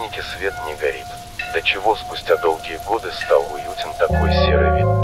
кабинете свет не горит. До чего спустя долгие годы стал уютен такой серый вид.